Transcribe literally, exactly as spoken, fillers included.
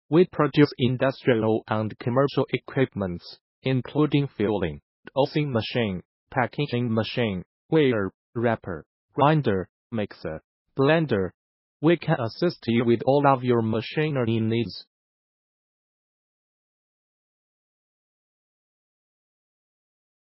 We produce industrial and commercial equipments, including filling, dosing machine, packaging machine, weigher, wrapper, grinder, mixer, blender. We can assist you with all of your machinery needs.